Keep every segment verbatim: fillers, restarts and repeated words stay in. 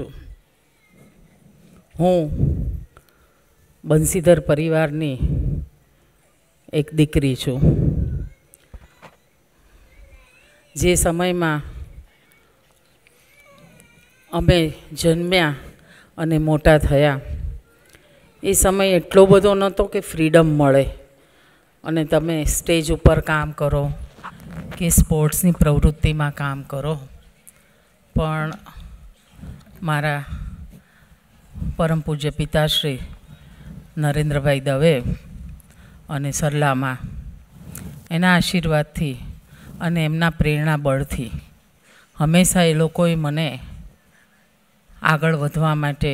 છું. હું બંસીધર પરિવારની એક દીકરી છું. જે સમયમાં અમે જન્મ્યા અને મોટા થયા એ સમય એટલો બધો નહોતો કે ફ્રીડમ મળે અને તમે સ્ટેજ ઉપર કામ કરો કે સ્પોર્ટ્સની પ્રવૃત્તિમાં કામ કરો. પણ મારા પરમ પૂજ્ય પિતાશ્રી નરેન્દ્રભાઈ દવે અને સરલામાં એના આશીર્વાદથી અને એમના પ્રેરણા બળથી હંમેશા એ લોકોએ મને આગળ વધવા માટે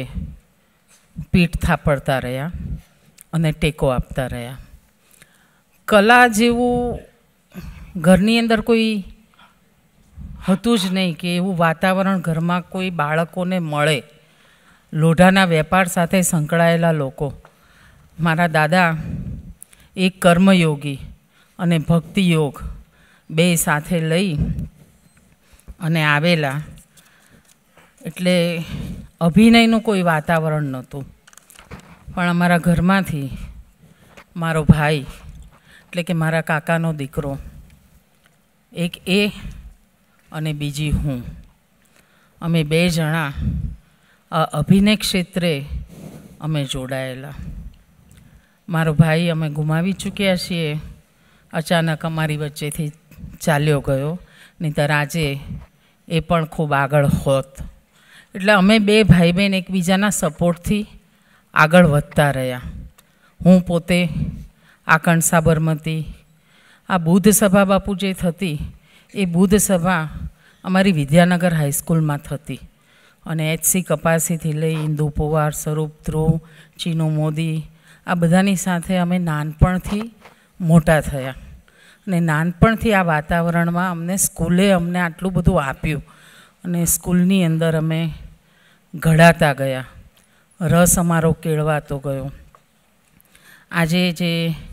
પીઠ થાપડતા રહ્યા અને ટેકો આપતા રહ્યા. કલા જેવું ઘરની અંદર કોઈ હતું જ નહીં કે એવું વાતાવરણ ઘરમાં કોઈ બાળકોને મળે. લોઢાના વેપાર સાથે સંકળાયેલા લોકો. મારા દાદા એક કર્મયોગી અને ભક્તિયોગ બે સાથે લઈ અને આવેલા, એટલે અભિનયનું કોઈ વાતાવરણ નહોતું. પણ અમારા ઘરમાંથી મારો ભાઈ એટલે કે મારા કાકાનો દીકરો, એક એ અને બીજી હું, અમે બે જણા આ અભિનય ક્ષેત્રે અમે જોડાયેલા. મારો ભાઈ અમે ગુમાવી ચૂક્યા છીએ. અચાનક અમારી વચ્ચેથી ચાલ્યો ગયો, નહીંતર આજે એ પણ ખૂબ આગળ હોત. એટલે અમે બે ભાઈ બહેન એકબીજાના સપોર્ટથી આગળ વધતા રહ્યા. હું પોતે આકણ સાબરમતી, આ બુદ્ધ સભા બાપુ જે થતી એ બુદ્ધ સભા અમારી વિદ્યાનગર હાઈસ્કૂલમાં થતી અને એચસી કપાસીથી લઈ ઇન્દુ પવાર, સ્વરૂપ ધ્રુવ, ચીનુ મોદી, આ બધાની સાથે અમે નાનપણથી મોટા થયા. અને નાનપણથી આ વાતાવરણમાં અમને સ્કૂલે અમને આટલું બધું આપ્યું અને સ્કૂલની અંદર અમે ઘડાતા ગયા. રસ અમારો કેળવાતો ગયો. આજે જે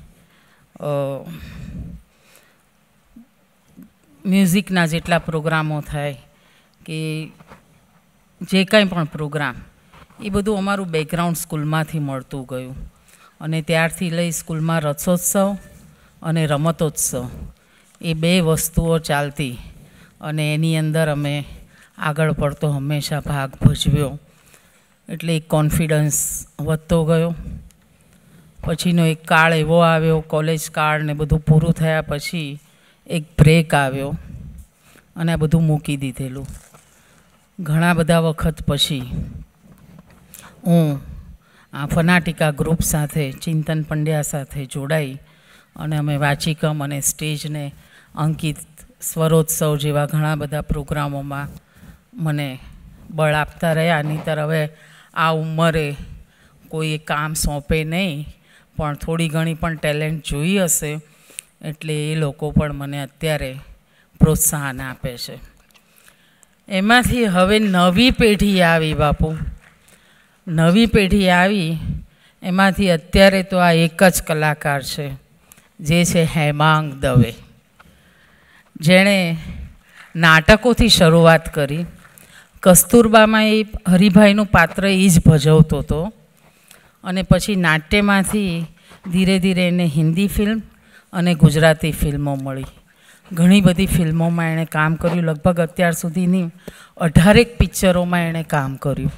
મ્યુઝિકના જેટલા પ્રોગ્રામો થાય કે જે કંઈ પણ પ્રોગ્રામ, એ બધું અમારું બેકગ્રાઉન્ડ સ્કૂલમાંથી મળતું ગયું. અને ત્યારથી લઈ સ્કૂલમાં રથોત્સવ અને રમતોત્સવ એ બે વસ્તુઓ ચાલતી અને એની અંદર અમે આગળ પડતો હંમેશા ભાગ ભજવ્યો. એટલે એક કોન્ફિડન્સ વધતો ગયો. પછીનો એક કાળ એવો આવ્યો, કોલેજ કાળ ને બધું પૂરું થયા પછી એક બ્રેક આવ્યો અને આ બધું મૂકી દીધેલું. ઘણા બધા વખત પછી હું આ ફનાટિકા ગ્રુપ સાથે, ચિંતન પંડ્યા સાથે જોડાઈ અને અમે વાચિકમ અને સ્ટેજને અંકિત, સ્વરોત્સવ જેવા ઘણા બધા પ્રોગ્રામોમાં મને બળ આપતા રહ્યા. નહીંતર હવે આ ઉંમરે કોઈ કામ સોંપે નહીં, પણ થોડી ઘણી પણ ટેલેન્ટ જોઈ હશે એટલે એ લોકો પણ મને અત્યારે પ્રોત્સાહન આપે છે. એમાંથી હવે નવી પેઢી આવી બાપુ, નવી પેઢી આવી એમાંથી અત્યારે તો આ એક જ કલાકાર છે, જે છે હેમાંગ દવે, જેણે નાટકોથી શરૂઆત કરી. કસ્તુરબામાં એ હરિભાઈનું પાત્ર એ જ ભજવતો હતો અને પછી નાટ્યમાંથી ધીરે ધીરે એને હિન્દી ફિલ્મ અને ગુજરાતી ફિલ્મો મળી. ઘણી બધી ફિલ્મોમાં એણે કામ કર્યું. લગભગ અત્યાર સુધીની અઢારેક પિક્ચરોમાં એણે કામ કર્યું.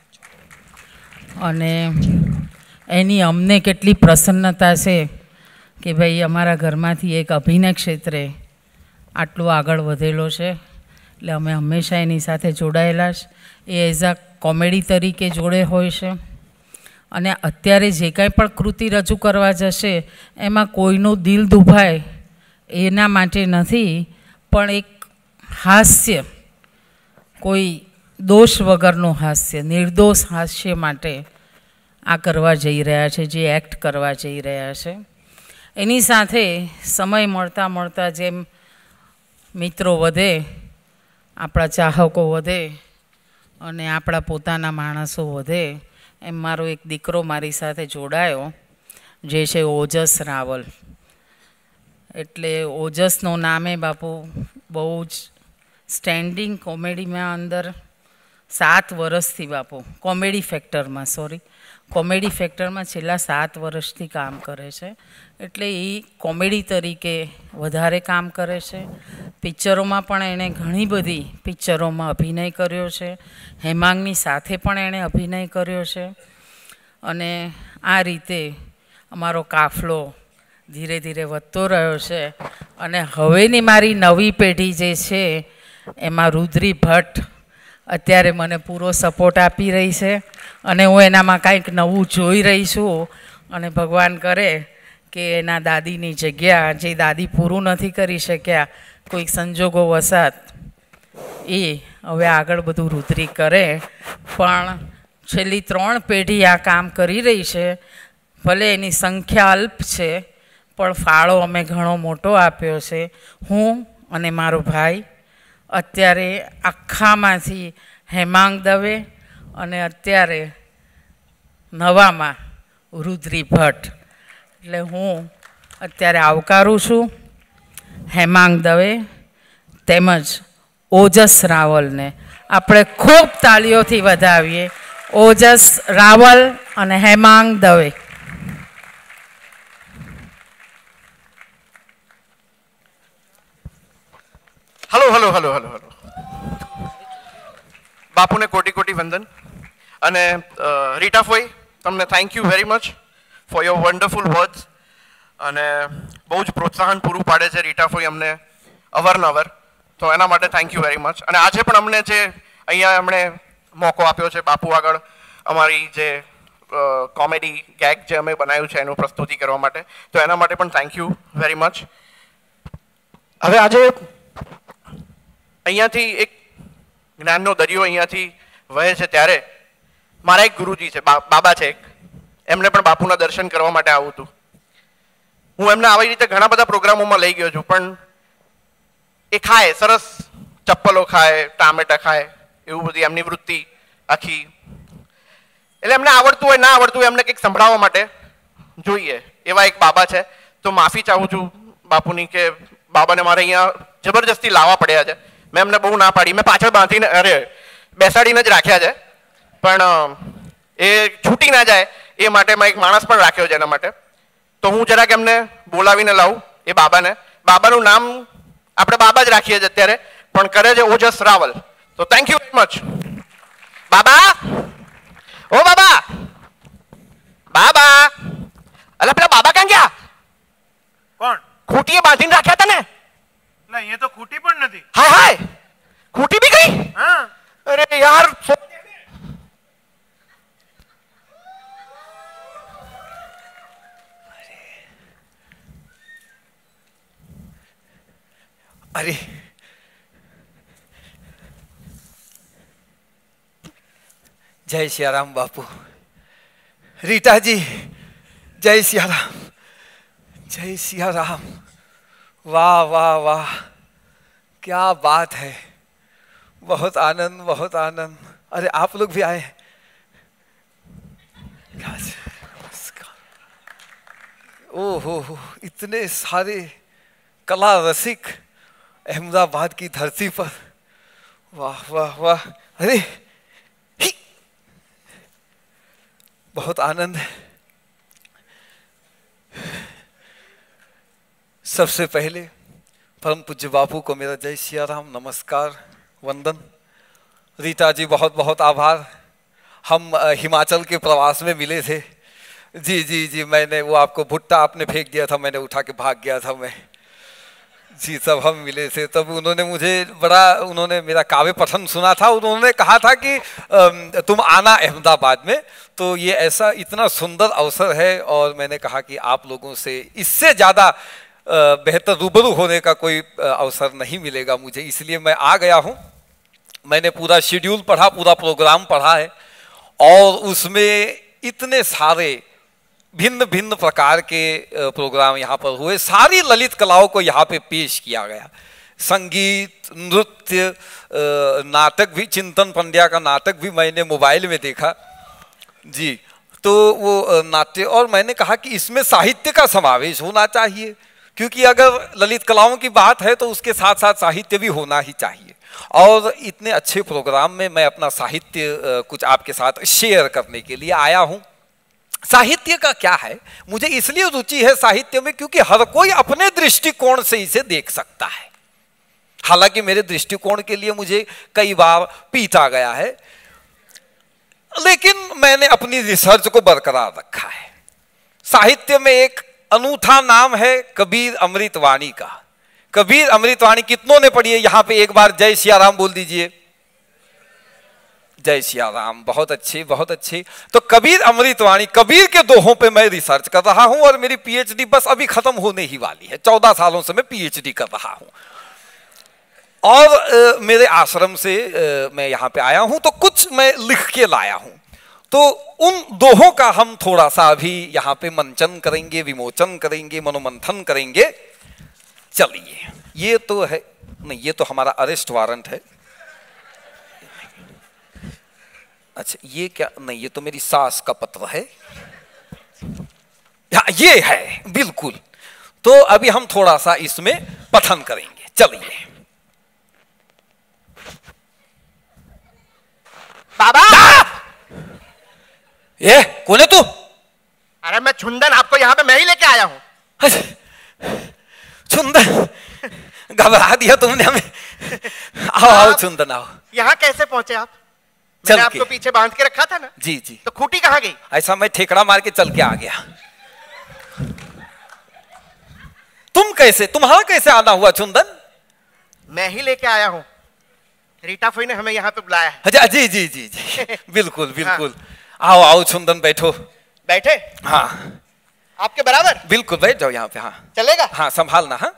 અને એની અમને કેટલી પ્રસન્નતા છે કે ભાઈ અમારા ઘરમાંથી એક અભિનય ક્ષેત્રે આટલું આગળ વધેલો છે. એટલે અમે હંમેશા એની સાથે જોડાયેલા છે. એ એઝ અ કોમેડી તરીકે જોડે હોય છે અને અત્યારે જે કાંઈ પણ કૃતિ રજૂ કરવા જશે એમાં કોઈનું દિલ દુભાય એના માટે નથી, પણ એક હાસ્ય, કોઈ દોષ વગરનું હાસ્ય, નિર્દોષ હાસ્ય માટે આ કરવા જઈ રહ્યા છે, જે એક્ટ કરવા જઈ રહ્યા છે. એની સાથે સમય મળતા મળતા જેમ મિત્રો વધે, આપણા ચાહકો વધે અને આપણા પોતાના માણસો વધે, એમ મારો એક દીકરો મારી સાથે જોડાયો, જે છે ઓજસ રાવલ. એટલે ઓજસનું નામે બાપુ બહુ જ સ્ટેન્ડિંગ કોમેડીમાં અંદર સાત વર્ષથી બાપુ કોમેડી ફેક્ટરમાં સોરી કોમેડી ફેક્ટરમાં છેલ્લા સાત વર્ષથી કામ કરે છે. એટલે એ કોમેડી તરીકે વધારે કામ કરે છે. પિક્ચરોમાં પણ એણે ઘણી બધી પિક્ચરોમાં અભિનય કર્યો છે. હેમાંગની સાથે પણ એણે અભિનય કર્યો છે. અને આ રીતે અમારો કાફલો ધીરે ધીરે વધતો રહ્યો છે. અને હવેની મારી નવી પેઢી જે છે એમાં રુદ્રી ભટ્ટ અત્યારે મને પૂરો સપોર્ટ આપી રહી છે. અને હું એનામાં કાંઈક નવું જોઈ રહી છું. અને ભગવાન કરે કે એના દાદીની જગ્યા જે દાદી પૂરું નથી કરી શક્યા કોઈક સંજોગો વસાત એ હવે આગળ બધું રુદ્રી કરે. પણ છેલ્લી ત્રણ પેઢી આ કામ કરી રહી છે. ભલે એની સંખ્યા અલ્પ છે પણ ફાળો અમે ઘણો મોટો આપ્યો છે. હું અને મારો ભાઈ અત્યારે આખામાંથી હેમાંગ દવે અને અત્યારે નવામાં રુદ્રી ભટ્ટ. એટલે હું અત્યારે આવકારું છું હેમાંગ દવે તેમજ ઓજસ રાવલને. આપણે ખૂબ તાળીઓથી વધાવીએ ઓજસ રાવલ અને Hemang Dave. Hello hello hello hello hello બાપુને કોટી કોટી વંદન. અને રીટા ફોઈ તમને thank you very much for your wonderful words. અને બહુ જ પ્રોત્સાહન પૂરું પાડે છે રીટા ફોઈ અમને અવારનવાર. તો એના માટે થેન્ક યુ વેરી મચ. અને આજે પણ અમને જે અહીંયા એમણે મોકો આપ્યો છે બાપુ આગળ અમારી જે કોમેડી ગેગ જે અમે બનાવ્યું છે એનું પ્રસ્તુતિ કરવા માટે, તો એના માટે પણ થેન્ક યુ વેરી મચ. હવે આજે અહીંયાથી એક જ્ઞાનનો દરિયો અહીંયાથી વહે છે ત્યારે મારા એક ગુરુજી છે, બાબા છે એક, એમને પણ બાપુના દર્શન કરવા માટે આવું હતું. હું એમને આવી રીતે ઘણા બધા પ્રોગ્રામોમાં લઈ ગયો છું, પણ એ ખાય સરસ, ચપ્પલો ખાય, ટામેટા ખાય, એવું બધી એમની વૃત્તિ આખી. એટલે એમને આવડતું હોય ના આવડતું હોય એમને કંઈક સંભળાવવા માટે જોઈએ એવા એક બાબા છે. તો માફી ચાહું છું બાપુની કે બાબાને મારે અહીંયા જબરજસ્તી લાવવા પડ્યા છે. મેં એમને બહુ ના પાડી, મેં પાછળ બાંધીને અરે બેસાડીને જ રાખ્યા છે, પણ એ છૂટી ના જાય એ માટે મેં એક માણસ પણ રાખ્યો છે એના માટે. તો હું જરાક એમને બોલાવીને લાવું એ બાબાને. બાબાનું નામ આપણે બાબા જ રાખીએ છીએ અત્યારે, પણ કરે છે ઓજસ રાવલ. તો થેન્ક યુ વેરી મચ બાબા. ઓ બાબા, બાબા, અલા પેલા બાબા ક્યાં ગયા? કોણ? ખૂટીએ બાંધીને રાખ્યા હતા ને. ના, અહીંયા તો ખૂટી પણ નથી. હાય હાય, ખૂટી બી ગઈ? હા. અરે યાર, अरे जय सियाराम बापू. रीटा जी, जय सियाराम, जय सियाराम. वाह वाह वाह, क्या बात है. बहुत आनंद, बहुत आनंद. अरे आप लोग भी आए. ओहो हो, इतने सारे कला रसिक अहमदाबाद की धरती पर. वाह वाह वाह. अरे ही, बहुत आनंद है. सबसे पहले परम पूज्य बापू को मेरा जय सियाराम, नमस्कार, वंदन. रीता जी बहुत बहुत आभार. हम हिमाचल के प्रवास में मिले थे. जी जी जी, मैंने वो आपको भुट्टा आपने फेंक दिया था, मैंने उठा के भाग गया था मैं. जी, तब हम मिले थे. तब उन्होंने मुझे बड़ा, उन्होंने मेरा काव्य पठन सुना था. उन्होंने कहा था कि तुम आना अहमदाबाद में, तो ये ऐसा इतना सुंदर अवसर है. और मैंने कहा कि आप लोगों से इससे ज़्यादा बेहतर रूबरू होने का कोई अवसर नहीं मिलेगा मुझे, इसलिए मैं आ गया हूँ. मैंने पूरा शेड्यूल पढ़ा, पूरा प्रोग्राम पढ़ा है, और उसमें इतने सारे भिन्न भिन्न प्रकार के प्रोग्राम यहाँ पर हुए. सारी ललित कलाओं को यहाँ पे पेश किया गया. संगीत, नृत्य, नाटक भी, चिंतन पंड्या का नाटक भी मैंने मोबाइल में देखा. जी, तो वो नाट्य, और मैंने कहा कि इसमें साहित्य का समावेश होना चाहिए, क्योंकि अगर ललित कलाओं की बात है तो उसके साथ साथ साहित्य भी होना ही चाहिए. और इतने अच्छे प्रोग्राम में मैं अपना साहित्य अ, कुछ आपके साथ शेयर करने के लिए आया हूं। साहित्य का क्या है, मुझे इसलिए रुचि है साहित्य में क्योंकि हर कोई अपने दृष्टिकोण से इसे देख सकता है। हालांकि मेरे दृष्टिकोण के लिए मुझे कई बार पीटा गया है, लेकिन मैंने अपनी रिसर्च को बरकरार रखा है। साहित्य में एक अनूठा नाम है कबीर अमृतवाणी का। कबीर अमृतवाणी कितनों ने पढ़ी है यहां पे? एक बार जय सिया राम बोल दीजिए। जय सिया राम, बहुत अच्छी बहुत अच्छी। तो कबीर अमृतवाणी, कबीर के दोहों पे मैं रिसर्च कर रहा हूं और मेरी पीएचडी बस अभी खत्म होने ही वाली है। चौदह सालों से मैं पीएचडी कर रहा हूं और आ, मेरे आश्रम से आ, मैं यहाँ पे आया हूं तो कुछ मैं लिख के लाया हूं। तो उन दोहों का हम थोड़ा सा अभी यहाँ पे मंचन करेंगे, विमोचन करेंगे, मनोमंथन करेंगे। चलिए, ये तो है नहीं, ये तो हमारा अरेस्ट वारंट है। अच्छा, ये क्या? नहीं, ये तो मेरी सास का पत्र है। हाँ, ये है बिल्कुल। तो अभी हम थोड़ा सा इसमें पठन करेंगे। चलिए। बाबा! ये कौन है तू? अरे मैं छुंदन, आपको यहाँ पे मैं ही लेके आया हूँ। छुंदन, घबरा दिया तुमने हमें। आओ आओ छुंदन, आओ। यहाँ कैसे पहुंचे आप? चल मैंने के। आपको पीछे बांध के रखा था ना। जी जी। तो खूंटी कहाँ गई? ऐसा मैं ठेकड़ा मार के चल के आ गया। तुम कैसे, तुम्हारा कैसे आना हुआ छुंदन? मैं ही लेके आया हूँ। रीटा फुई ने हमें यहाँ पे बुलाया है। अच्छा, जी जी जी जी बिल्कुल बिल्कुल। आओ आओ छुंदन, बैठो। बैठे? हाँ, आपके बराबर? बिल्कुल, बैठ जाओ यहाँ पे। हाँ, चलेगा? हाँ, संभालना। हाँ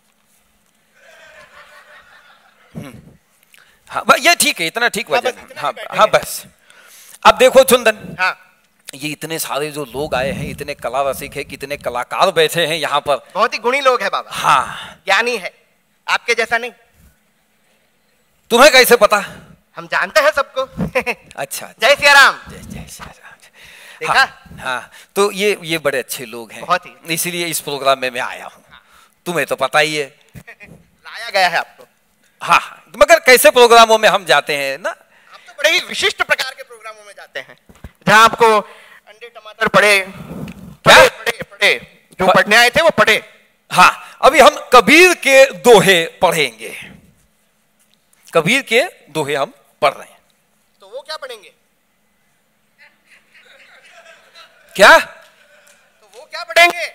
हाँ, ये ठीक है, इतना ठीक वजन। हाँ हाँ, बस। अब देखो छुंदन, हाँ। ये इतने सारे जो लोग आए हैं, इतने कला रसिक है, कितने कलाकार बैठे हैं यहाँ पर। बहुत ही गुणी लोग हैं बाबा। हाँ, ज्ञानी है, आपके जैसा नहीं। तुम्हें कैसे पता? हम जानते हैं सबको। अच्छा, जय सिया राम। जय जय श्री राम। देखा? हाँ, हाँ, तो ये ये बड़े अच्छे लोग हैं, बहुत ही। इसीलिए इस प्रोग्राम में मैं आया हूँ। तुम्हें तो पता ही है। लाया गया है आपको। हाँ, मगर कैसे प्रोग्रामों में हम जाते हैं ना, आप तो बड़े ही विशिष्ट प्रकार के प्रोग्रामों में जाते हैं, जहाँ आपको अंडे टमाटर पड़े। क्या? पड़े पड़े पड़े जो पढ़ने आए थे वो पढ़े। हाँ, अभी हम कबीर के दोहे पढ़ेंगे। कबीर के दोहे हम पढ़ रहे हैं। तो वो क्या पढ़ेंगे? क्या? तो वो क्या पढ़ेंगे?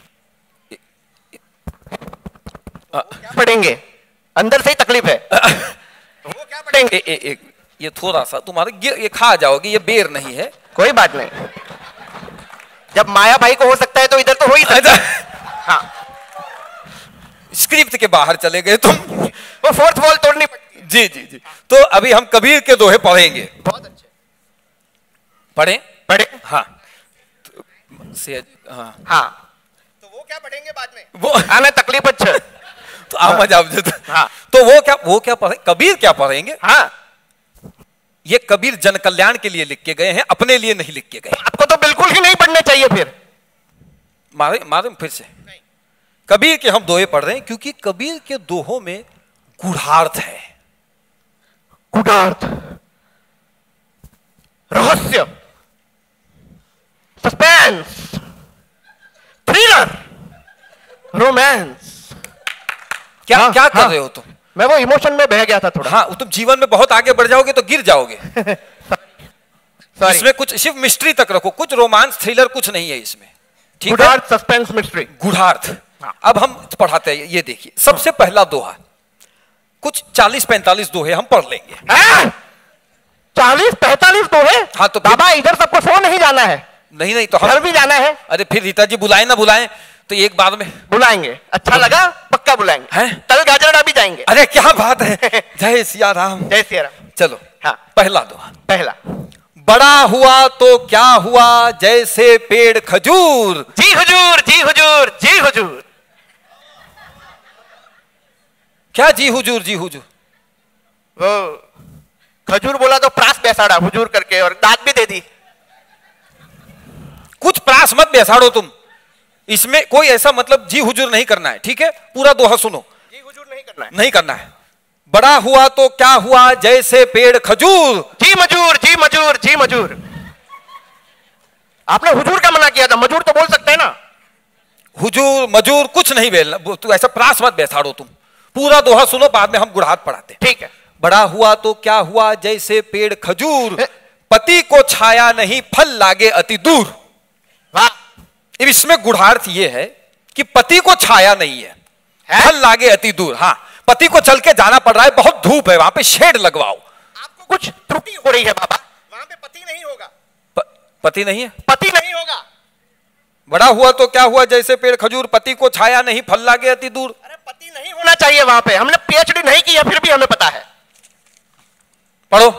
वो क्या पढ़ेंगे? अंदर से ही तकलीफ है। तो वो क्या पढ़ेंगे? ए, ए, ए, ये थोड़ा सा तुम्हारे ये, ये खा जाओगे, ये बेर नहीं है। कोई बात नहीं, जब माया भाई को हो सकता है तो इधर तो हो ही सकता है। हाँ, स्क्रिप्ट के बाहर चले गए तुम। वो फोर्थ वॉल तोड़नी पड़ती है। जी जी जी। तो अभी हम कबीर के दोहे पढ़ेंगे। बहुत अच्छे। पढ़े पढ़े? हाँ, तो, से, हाँ हाँ, तो वो क्या पढ़ेंगे बाद में? वो आने तकलीफ अच्छा। तो आ मजा आप। हाँ, तो वो क्या वो क्या पढ़े, कबीर क्या पढ़ेंगे? हाँ, ये कबीर जन कल्याण के लिए लिख के गए हैं, अपने लिए नहीं लिख के गए। आपको तो बिल्कुल ही नहीं पढ़ने चाहिए फिर। मारे मारे फिर से। कबीर के हम दोहे पढ़ रहे हैं क्योंकि कबीर के दोहों में गूढ़ार्थ है। गूढ़ार्थ, रहस्य, सस्पेंस, थ्रिलर, रोमांस। क्या हाँ, क्या कर हाँ, रहे हो तुम? मैं वो इमोशन में बह गया था थोड़ा। हाँ, तुम जीवन में बहुत आगे बढ़ जाओगे तो गिर जाओगे। Sorry. इसमें कुछ सिर्फ मिस्ट्री तक रखो, कुछ रोमांस थ्रिलर कुछ नहीं है इसमें। ठीक है, गूढ़ार्थ, सस्पेंस, मिस्ट्री। गूढ़ार्थ। हाँ। अब हम पढ़ाते हैं, ये देखिए सबसे पहला दोहा, कुछ चालीस पैंतालीस दोहे हम पढ़ लेंगे। चालीस पैंतालीस दोहे? हाँ, तो बाबा इधर सबको सो नहीं जाना है, नहीं नहीं तो हम, घर भी जाना है। अरे फिर रीता जी बुलाए ना बुलाएं तो एक बार में बुलाएंगे, अच्छा लगा पक्का बुलाएंगे। हैं? तल गाजरडा भी जाएंगे। अरे क्या बात है। जय सिया राम। जय सिया राम। चलो, हाँ, पहला दोहा। पहला, बड़ा हुआ तो क्या हुआ जैसे पेड़ खजूर। जी हुजूर, जी हुजूर, जी हुजूर। क्या जी हुजूर, जी हुजूर? वो खजूर बोला तो प्रास बैसाड़ा हुजूर करके और दाद भी दे दी। कुछ प्रास मत बेसाड़ो तुम, इसमें कोई ऐसा मतलब जी हुजूर नहीं करना है। ठीक है, पूरा दोहा सुनो। जी हुजूर नहीं करना है। नहीं करना है। बड़ा हुआ तो क्या हुआ जैसे पेड़ खजूर। जी मजूर, जी मजूर, जी मजूर। आपने हुजूर का मना किया था, मजूर तो बोल सकते हैं ना। हुजूर मजूर कुछ नहीं बोलना, तू ऐसा प्रास मत बैठाड़ो तुम, पूरा दोहा सुनो, बाद में हम गुड़हात पढ़ाते। ठीक है। बड़ा हुआ तो क्या हुआ जैसे पेड़ खजूर, पति को छाया नहीं फल लागे अति दूर। वाह। अब इसमें गुढ़ार्थ ये है कि पति को छाया नहीं है, है? फल लागे अति दूर। हाँ, पति को चल के जाना पड़ रहा है, बहुत धूप है, वहां पे शेड लगवाओ। आपको कुछ त्रुटि हो रही है बाबा, वहां पे पति नहीं होगा। प, पति नहीं है, पति नहीं होगा। बड़ा हुआ तो क्या हुआ जैसे पेड़ खजूर, पति को छाया नहीं फल लागे अति दूर। अरे पति नहीं होना चाहिए वहां पे, हमने पीएचडी नहीं की है फिर भी हमें पता है। पढ़ो।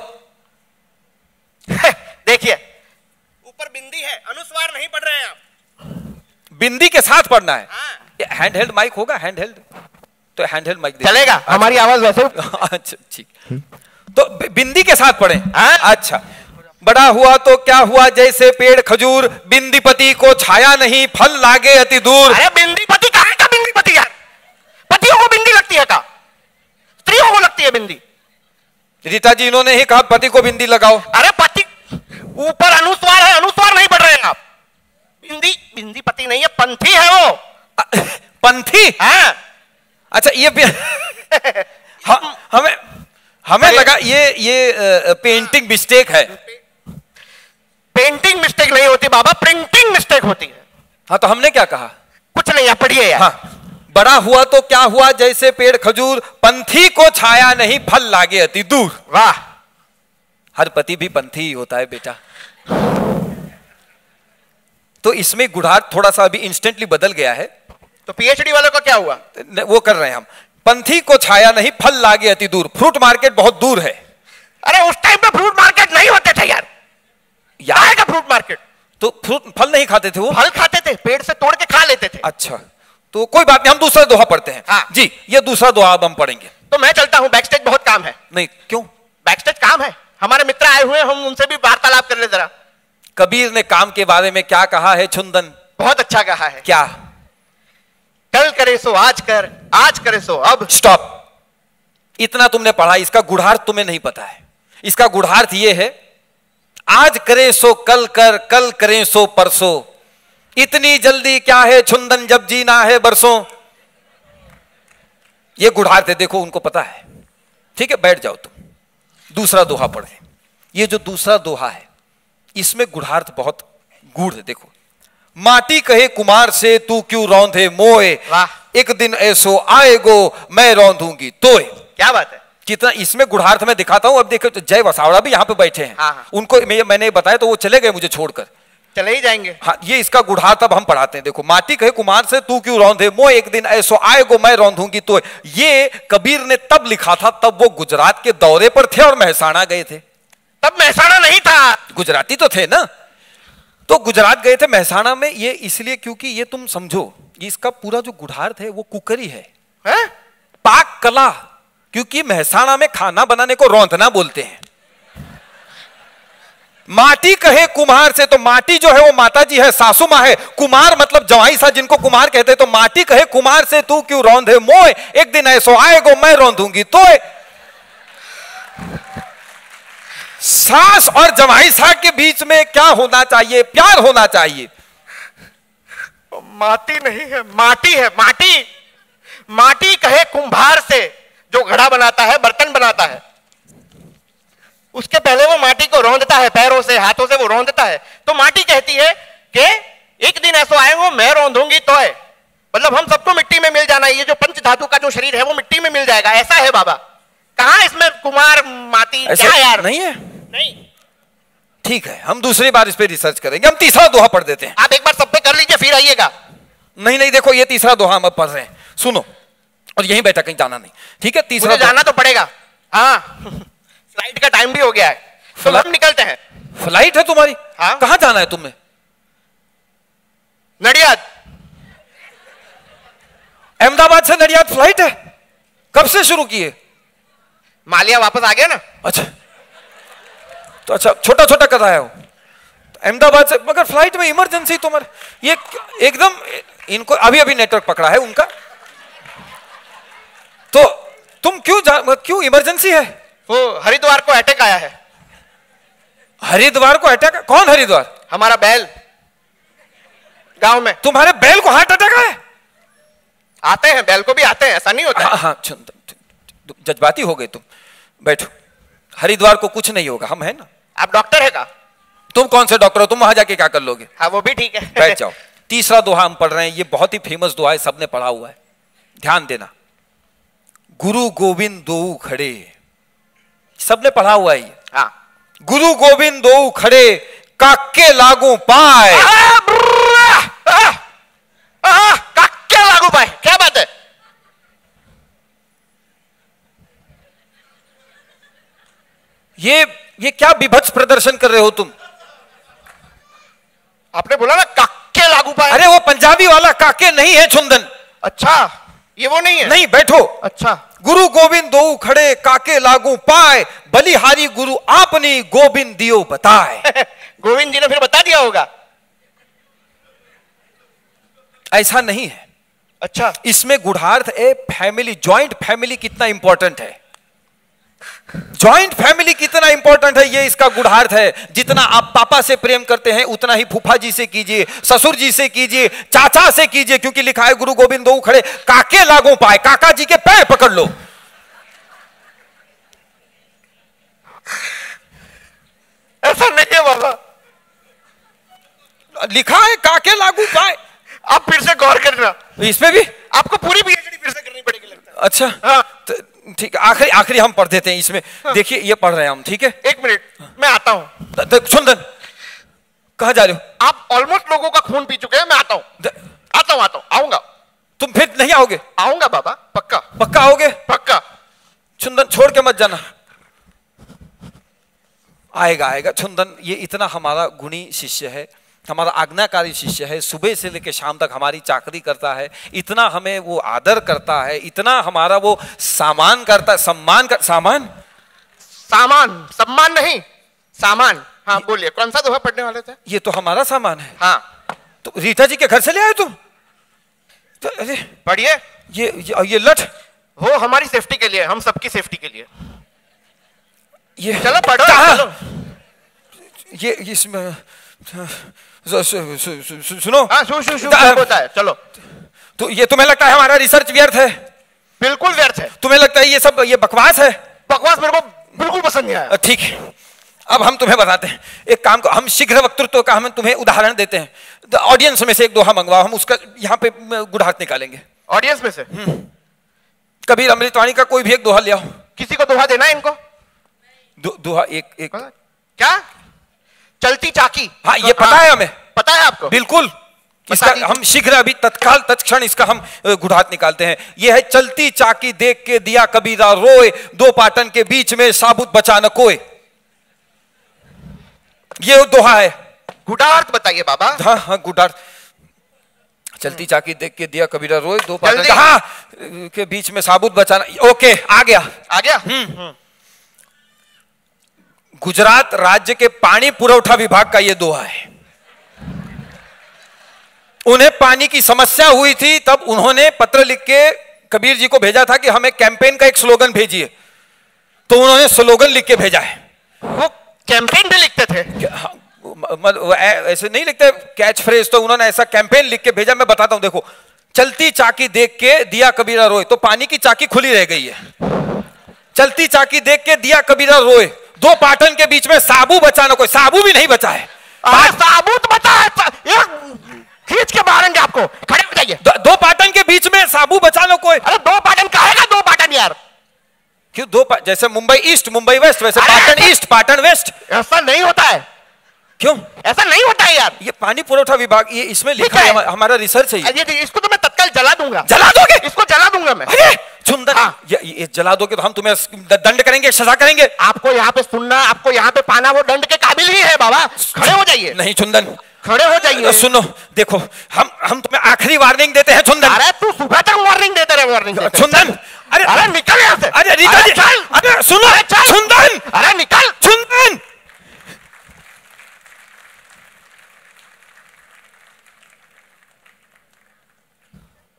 देखिए ऊपर बिंदी है, अनुस्वार नहीं पढ़ रहे हैं आप। बिंदी के साथ पढ़ना है। हाँ। हैंड हेल्ड माइक होगा, हैंड हेल्ड तो हैंड हेल्ड माइक चलेगा, हमारी आवाज वैसे। अच्छा ठीक, तो बिंदी के साथ पढ़े। हाँ? अच्छा। बड़ा हुआ तो क्या हुआ जैसे पेड़ खजूर, बिंदी पति को छाया नहीं फल लागे अति दूर। अरे बिंदी पति कहां का बिंदी पति यार, पतियों को बिंदी लगती है का, स्त्रियों को लगती है बिंदी। रीता जी इन्होंने ही कहा पति को बिंदी लगाओ। अरे पति ऊपर अनुस्वार है, अनुस्वार नहीं पढ़ रहे हैं आप। बिंदी, बिंदी पति नहीं है, पंथी है वो। पंथी? हाँ। अच्छा ये हम, हमें हमें लगा ये ये आ, पेंटिंग मिस्टेक है। पेंटिंग मिस्टेक नहीं होती बाबा, प्रिंटिंग मिस्टेक होती है। हाँ तो हमने क्या कहा? कुछ नहीं, आप पढ़िए यार। हाँ। बड़ा हुआ तो क्या हुआ जैसे पेड़ खजूर, पंथी को छाया नहीं फल लागे अति दूर। वाह। हर पति भी पंथी ही होता है बेटा। तो इसमें गुढ़ार्थ थोड़ा सा अभी इंस्टेंटली बदल गया है। तो पीएचडी वालों का क्या हुआ? वो कर रहे हैं हम। पंथी को छाया नहीं फल लागे अति दूर, फ्रूट मार्केट बहुत दूर है। अरे उस टाइम पे फ्रूट मार्केट नहीं होते थे यार, यार का फ्रूट मार्केट। तो फ्रूट फल नहीं खाते थे वो? फल खाते थे, पेड़ से तोड़ के खा लेते थे। अच्छा तो कोई बात नहीं, हम दूसरा दोहा पढ़ते हैं। हाँ। जी ये दूसरा दोहा अब हम पढ़ेंगे। तो मैं चलता हूं, बैकस्टेज बहुत काम है। नहीं क्यों? बैकस्टेज काम है, हमारे मित्र आए हुए हैं, हम उनसे भी वार्तालाप कर ले जरा। कबीर ने काम के बारे में क्या कहा है छुंदन? बहुत अच्छा कहा है। क्या? कल करे सो आज कर, आज करे सो अब। स्टॉप। इतना तुमने पढ़ा, इसका गुढ़ार्थ तुम्हें नहीं पता है। इसका गुढ़ार्थ ये है, आज करे सो कल कर, कल करें सो परसों, इतनी जल्दी क्या है छुंदन जब जीना है बरसों। ये गुढ़ार्थ है, देखो उनको पता है। ठीक है बैठ जाओ तुम, दूसरा दोहा पढ़े। ये जो दूसरा दोहा है इसमें गुढ़ार्थ बहुत गूढ़ है। देखो, माटी कहे कुमार से तू क्यों रौंधे मोए, एक दिन ऐसो आएगो मैं रौंधूंगी तोए। क्या बात है, कितना इसमें गुढ़ार्थ में दिखाता हूं। अब देखो तो जय वसावड़ा भी यहाँ पे बैठे हैं। हाँ हाँ। उनको मैंने बताया तो वो चले गए मुझे छोड़कर। चले ही जाएंगे। हाँ ये इसका गुढ़ार्थ अब हम पढ़ाते हैं। देखो, माटी कहे कुमार से तू क्यों रौंधे मोए, एक दिन ऐसो आएगो मैं रौंधूंगी तोए। ये कबीर ने तब लिखा था, तब वो गुजरात के दौरे पर थे और महसाणा गए थे। तब महसाणा नहीं था, गुजराती तो थे ना। तो गुजरात गए थे महसाणा में, ये इसलिए क्योंकि ये तुम समझो, इसका पूरा जो गुढ़ार्थ है वो कुकरी है, है? पाक कला। क्योंकि महसाणा में खाना बनाने को रौंधना बोलते हैं। माटी कहे कुम्हार से, तो माटी जो है वो माता जी है, सासू माँ है। कुमार मतलब जवाई सा, जिनको कुमार कहते हैं। तो माटी कहे कुमार से तू क्यों रौंधे मोए, एक दिन ऐसो आएगो मैं रौंधूंगी तोए। सास और जवाई सा के बीच में क्या होना चाहिए? प्यार होना चाहिए। माटी नहीं है, माटी है, माटी। माटी कहे कुंभार से, जो घड़ा बनाता है, बर्तन बनाता है, उसके पहले वो माटी को रौंदता है, पैरों से हाथों से वो रौंदता है। तो माटी कहती है कि एक दिन ऐसा आएगा मैं रौंदूंगी तो है, मतलब हम सबको मिट्टी में मिल जाना। ये जो पंच धातु का जो शरीर है वो मिट्टी में मिल जाएगा, ऐसा है बाबा। कहां इसमें कुमार माटी क्या यार? नहीं है, नहीं। ठीक है, हम दूसरी बार इस पे रिसर्च करेंगे। हम तीसरा दोहा पढ़ देते हैं। आप एक बार सब पे कर लीजिए फिर आइएगा। नहीं नहीं, देखो ये तीसरा दोहा हम अब पढ़ रहे हैं, सुनो। और यहीं बैठा, कहीं जाना नहीं, ठीक है? तीसरा जाना तो पड़ेगा। हाँ फ्लाइट का टाइम भी हो गया है, तो हम निकलते हैं। फ्लाइट है तुम्हारी? हाँ। कहां जाना है तुम्हें? नडियाद। अहमदाबाद से नडियाद फ्लाइट है? कब से शुरू किए? मालिया वापस आ गया ना। अच्छा तो अच्छा, छोटा छोटा कर रहा हो अहमदाबाद से, मगर फ्लाइट में इमरजेंसी तुम्हारे, ये एकदम इनको अभी अभी नेटवर्क पकड़ा है उनका। तो तुम क्यों जा- क्यों इमरजेंसी है? वो हरिद्वार को अटैक आया है। हरिद्वार को अटैक? कौन हरिद्वार? हमारा बैल गांव में। तुम्हारे बैल को हार्ट अटैक है? आते हैं, बैल को भी आते हैं, ऐसा नहीं होता है। हाँ हाँ, तुम जज्बाती हो गए तुम। बैठो, हरिद्वार को कुछ नहीं होगा, हम है ना। आप डॉक्टर है का? तुम कौन से डॉक्टर हो? तुम वहां जाके क्या कर लोगे? हाँ वो भी ठीक है। बैठ जाओ। तीसरा दोहा हम पढ़ रहे हैं, ये बहुत ही फेमस दोहा है, सबने पढ़ा हुआ है, ध्यान देना। गुरु गोविंद दो खड़े, सबने पढ़ा हुआ है ये। हाँ। गुरु गोविंद दो खड़े, काके लागू पाए। काके लागू पाए, क्या बात है? ये ये क्या विभत्स प्रदर्शन कर रहे हो तुम? आपने बोला ना काके लागू पाए। अरे वो पंजाबी वाला काके नहीं है छुंदन। अच्छा, ये वो नहीं है? नहीं, बैठो। अच्छा। गुरु गोविंद दो खड़े, काके लागू पाए, बलिहारी गुरु आपनी गोविंद दियो बताए। गोविंद जी ने फिर बता दिया होगा। ऐसा नहीं है। अच्छा। इसमें गुढ़ार्थ है फैमिली, जॉइंट फैमिली कितना इंपॉर्टेंट है, जॉइंट फैमिली कितना इंपॉर्टेंट है, ये इसका गुढ़ार्थ है। जितना आप पापा से प्रेम करते हैं उतना ही फूफा जी से कीजिए, ससुर जी से कीजिए, चाचा से कीजिए, क्योंकि लिखा है गुरु गोविंद दो खड़े, काके लागू पाए, काका जी के पैर पकड़ लो। ऐसा नहीं है बाबा, लिखा है काके लागू पाए। आप फिर से गौर करना, इसमें भी आपको पूरी पीएचडी फिर से करनी पड़ेगी लगता है। अच्छा हाँ। ठीक है, आखिरी आखिरी हम पढ़ देते हैं इसमें। हाँ। देखिए ये पढ़ रहे हैं हम, ठीक है। एक मिनट, मैं आता हूं। सुंदन, कहां जा रहे हो? आप ऑलमोस्ट लोगों का खून पी चुके हैं, मैं आता हूं। आता हूं आता हूं आऊंगा। तुम फिर नहीं आओगे? आऊंगा बाबा, पक्का। पक्का आओगे? पक्का। चुंदन छोड़ के मत जाना। आएगा आएगा चुंदन, ये इतना हमारा गुणी शिष्य है, हमारा आज्ञाकारी शिष्य है, सुबह से लेकर शाम तक हमारी चाकरी करता है, इतना हमें वो आदर करता है, इतना हमारा वो सामान करता है, सम्मान कर, सामान सामान सम्मान नहीं, सामान। हाँ बोलिए, कौन सा दोहा पढ़ने वाले थे? ये तो हमारा सामान है। हाँ। तो रीता जी के घर से ले आए तुम? तो अरे पढ़िए। ये ये, ये लठ वो हमारी सेफ्टी के लिए, हम सबकी सेफ्टी के लिए। ये चलो पढ़ो, चलो। ये इसमें सु, सु, सु, सु, सु, सुनो। हाँ शू शू शू होता है, चलो। तो ये तुम्हें लगता है हमारा रिसर्च व्यर्थ है? बिल्कुल व्यर्थ है। तुम्हें लगता है ये सब ये बकवास है? बकवास मेरे को बिल्कुल पसंद नहीं आया। ठीक है, अब हम तुम्हें बताते हैं एक काम को, हम शीघ्र वक्तृत्व का हम तुम्हें उदाहरण देते हैं। ऑडियंस में से एक दोहा मंगवाओ, हम उसका यहाँ पे गुढ़ार्थ निकालेंगे। ऑडियंस में से? कबीर अमृतवाणी का कोई भी एक दोहा ले आओ। किसी को दोहा देना है इनको? दो, दोहा एक एक क्या? चलती चाकी। हाँ ये पता है हमें। पता है आपको? बिल्कुल। इसका हम शीघ्र अभी तत्काल तत्क्षण इसका हम गुढ़ार्थ निकालते हैं। यह है, चलती चाकी देख के दिया कबीरा रोए, दो पाटन के बीच में साबुत बचा न कोई। ये दोहा है। गुढ़ार्थ बताइए बाबा। हाँ हाँ गुढ़ार्थ। चलती चाकी देख के दिया कबीरा रोए, दो पाटन हाँ के बीच में साबुत बचाना। ओके, आ गया आ गया। हम्म गुजरात राज्य के पानी पुरवठा विभाग का यह दोहा है। उन्हें पानी की समस्या हुई थी, तब उन्होंने पत्र लिख के कबीर जी को भेजा था कि हमें कैंपेन का एक स्लोगन भेजिए, तो उन्होंने स्लोगन लिख के भेजा है। वो कैंपेन भी लिखते थे? ऐसे नहीं लिखते कैच फ्रेज, तो उन्होंने ऐसा कैंपेन लिख के भेजा। मैं बताता हूं, देखो। चलती चाकी देख के दिया कबीरा रोए, तो पानी की चाकी खुली रह गई है। चलती चाकी देख के दिया कबीरा रोए, दो पाटन के बीच में साबू बचा ना कोई। साबू भी नहीं बचा है। साबुत बचा है, खींच के मारेंगे आपको। खड़े हो जाइए। दो, दो पाटन के बीच में साबू बचा लो कोई। अरे दो पाटन कहेगा, दो पाटन यार। क्यों दो पा... जैसे मुंबई ईस्ट मुंबई वेस्ट, वैसे पाटन ईस्ट पाटन वेस्ट। ऐसा नहीं होता है। क्यों ऐसा नहीं होता है यार? ये पानी पुरवठा विभाग, ये इसमें लिखा है, है हमारा रिसर्च है ये। इसको तो मैं तत्काल जला दूंगा। जला दोगे? इसको जला दूंगा मैं। अरे सुंदर, हाँ। ये, ये जला दोगे तो हम तुम्हें दंड करेंगे, सजा करेंगे। आपको यहाँ पे सुनना, आपको यहाँ पे पाना, वो दंड के काबिल ही है बाबा। खड़े हो जाइए। नहीं चुंदन, खड़े हो जाइए। सुनो, देखो हम हम तुम्हें आखिरी वार्निंग देते हैं चुंदन। अरे तू सुबह तक वार्निंग देते रहे, वार्निंग चुंदन। अरे अरे निकल यहाँ से। अरे रीता जी, अरे सुनो।